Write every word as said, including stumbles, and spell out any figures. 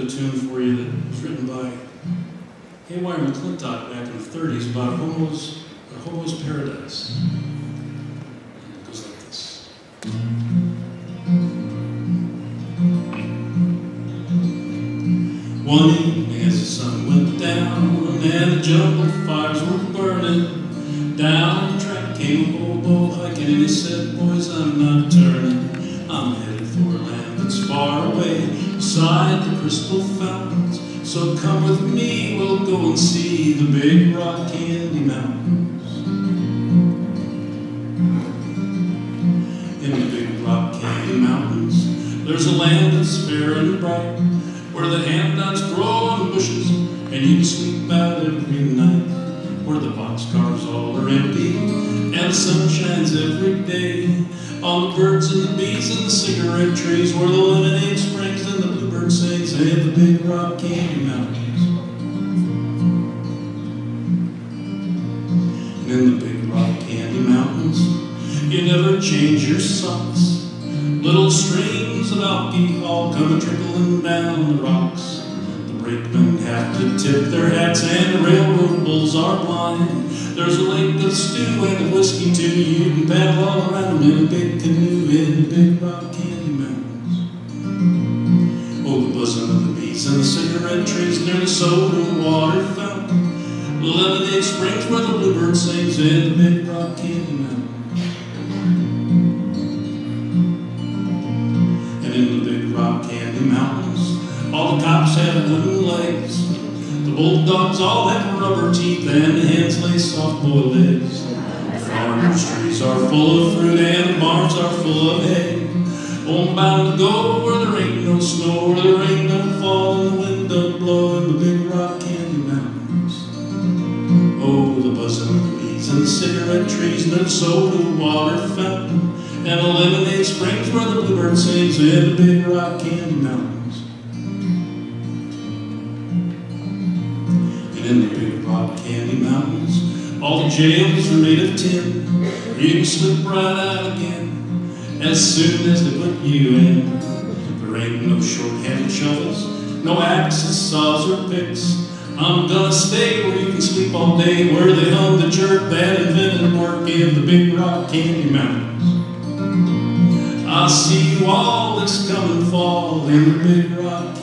a tune for you that was written by Haywire McClintok back in the thirties about a hobo's, a hobo's paradise. It goes like this. One evening as the sun went down and the jungle fires were burning, down the track came a hobo hiking and he said, boys, I'm not turning. I'm headed for a land that's far away beside the crystal fountains. So come with me, we'll go and see the big rock candy mountains. In the big rock candy mountains, there's a land that's fair and bright, where the hand-nuts grow on bushes and you can sleep out every night, where the boxcars all are empty and the sun shines every day on the birds and the bees and the cigarette trees, where the lemonade springs and the bluebird sings, and the big rock candy mountains. And in the big rock candy mountains, you never change your socks. Little streams of alcohol come a-trickling down the rocks. The brakemen have to tip their hats and the railroad bulls are blind. There's a lake of stew and a whiskey too. You can paddle all around in a big canoe in the big rock candy mountains. Oh, the buzzing of the bees and the cigarette trees near the soda water fountain. The lemonade springs where the bluebird sings in the big rock candy mountains. And in the big rock candy mountains, all the cops have wooden legs. The bulldogs all have rubber teeth and the hens lay soft-boiled eggs. The farmers' trees are full of fruit and the barns are full of hay. Oh, I'm bound to go where there ain't no snow, where the rain don't fall and the wind don't blow, in the big rock candy mountains. Oh, the buzzing of the bees and the cigarette trees near the soda water fountain, and the lemonade springs where the bluebird sings in the big rock candy mountains. In the big rock candy mountains, all the jails are made of tin. You can slip right out again as soon as they put you in. There ain't no short-handed shovels, no axes, saws, or picks. I'm gonna stay where you can sleep all day, where they hung the jerk that invented work in the big rock candy mountains. I see you all this coming fall in the big rock